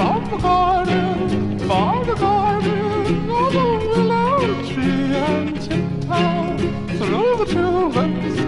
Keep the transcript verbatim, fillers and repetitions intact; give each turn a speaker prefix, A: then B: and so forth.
A: of the garden, by the garden, on the willow tree, and tiptoe through the tulips